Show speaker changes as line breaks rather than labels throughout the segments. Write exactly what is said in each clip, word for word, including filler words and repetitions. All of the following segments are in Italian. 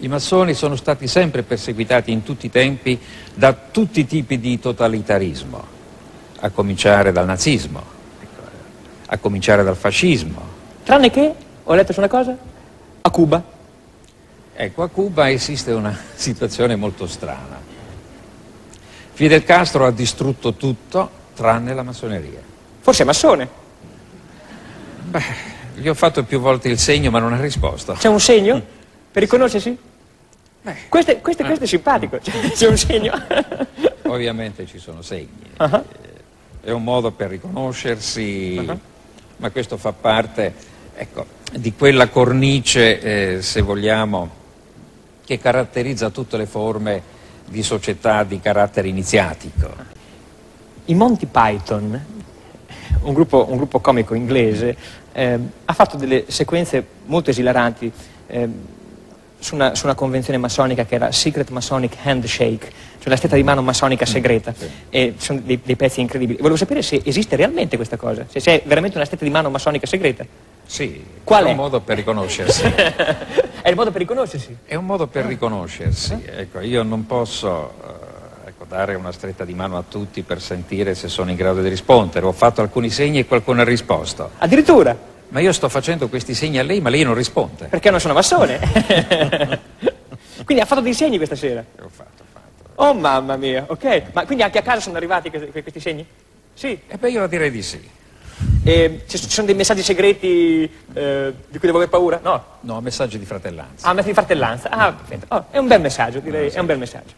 I massoni sono stati sempre perseguitati in tutti i tempi da tutti i tipi di totalitarismo, a cominciare dal nazismo, a cominciare dal fascismo.
Tranne che, ho letto su una cosa, a Cuba.
Ecco, a Cuba esiste una situazione molto strana. Fidel Castro ha distrutto tutto tranne la massoneria.
Forse è massone.
Beh, gli ho fatto più volte il segno ma non ha risposto.
C'è un segno? Per riconoscersi? Beh. Questo, è, questo, questo è simpatico, c'è un segno.
Ovviamente ci sono segni.
Uh-huh.
È un modo per riconoscersi, uh-huh. ma questo fa parte, ecco, di quella cornice, eh, se vogliamo, che caratterizza tutte le forme di società di carattere iniziatico.
I Monty Python, un gruppo, un gruppo comico inglese, eh, ha fatto delle sequenze molto esilaranti eh, su, una, su una convenzione massonica che era Secret Masonic Handshake, cioè la stretta di mano massonica segreta, sì. E sono dei, dei pezzi incredibili. Volevo sapere se esiste realmente questa cosa, se c'è veramente una stretta di mano massonica segreta.
Sì,
qual
è
è?
un modo per riconoscersi.
È il modo per riconoscersi?
È un modo per riconoscersi. Ecco, io non posso uh, ecco, dare una stretta di mano a tutti per sentire se sono in grado di rispondere. Ho fatto alcuni segni e qualcuno ha risposto.
Addirittura?
Ma io sto facendo questi segni a lei, ma lei non risponde.
Perché non sono massone. Quindi ha fatto dei segni questa sera?
Ho fatto, ho fatto.
Oh mamma mia, ok. Ma quindi anche a casa sono arrivati questi, questi segni? Sì.
E beh, io direi di sì.
E ci sono dei messaggi segreti eh, di cui devo aver paura? No.
No, messaggi di fratellanza.
Ah, messaggi di fratellanza. Ah, perfetto. Oh, è un bel messaggio, direi, è un bel messaggio.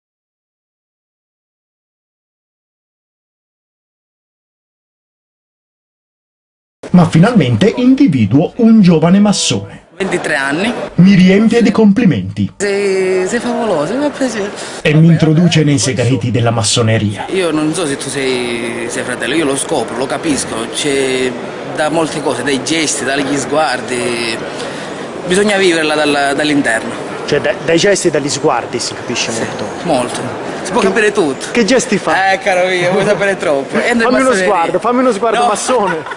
Ma finalmente individuo un giovane massone.
ventitré anni.
Mi riempie di complimenti.
Sei, sei favoloso, mi fa piacere.
E mi introduce nei segreti della massoneria.
Io non so se tu sei, sei fratello, io lo scopro, lo capisco. C'è da molte cose, dai gesti, dagli sguardi. Bisogna viverla dal, dall'interno.
Cioè da, dai gesti e dagli sguardi si capisce
sì,
molto.
Molto. Si può
che,
capire tutto.
Che gesti fa?
Eh, caro mio, vuoi sapere troppo.
Fammi uno sguardo, fammi uno sguardo no. massone.